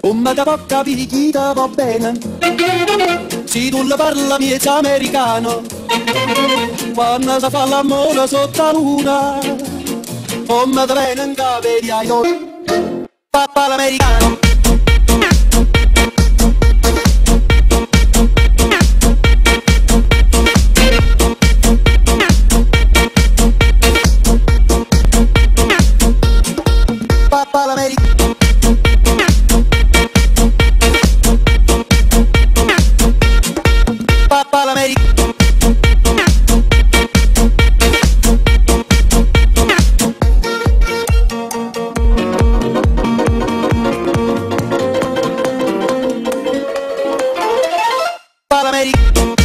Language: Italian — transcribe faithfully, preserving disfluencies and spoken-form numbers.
Come da poca picchita va bene, se tu la parla miezza americano, quando si fa l'amore sotto la luna, come da bene in capelli ai noi, papà l'americano. Papà l'americano. Papà l'americano. Papà l'americano.